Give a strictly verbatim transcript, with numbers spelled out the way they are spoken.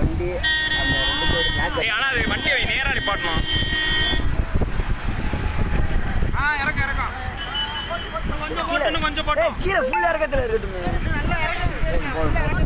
வண்டி அந்த ரெண்டு பேர் மேட்ச். ஏய் ஆனா அது வண்டியை நேரா நிப்பாட்டணும். ஆ இறக்க இறக்க கொஞ்சம் போட்டு கொஞ்சம் போட்டு கீழே ஃபுல்லா இறக்கத்துல இருக்கட்டுமே. நல்லா இறக்க